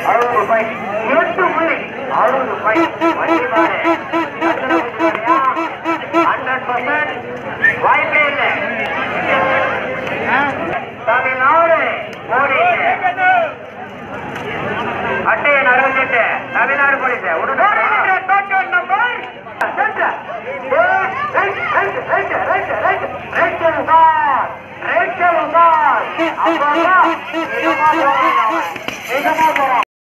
ரூபாய் 8 புள்ளி 60 ரூபாய் வண்டி மாடு 100% வாய்ப்பே இல்லை. தமிழ்நாடு போலீஸ் அட்டையை 68 தமிழ்நாடு போலீஸ் டோக்கன் நம்பர் போறோம்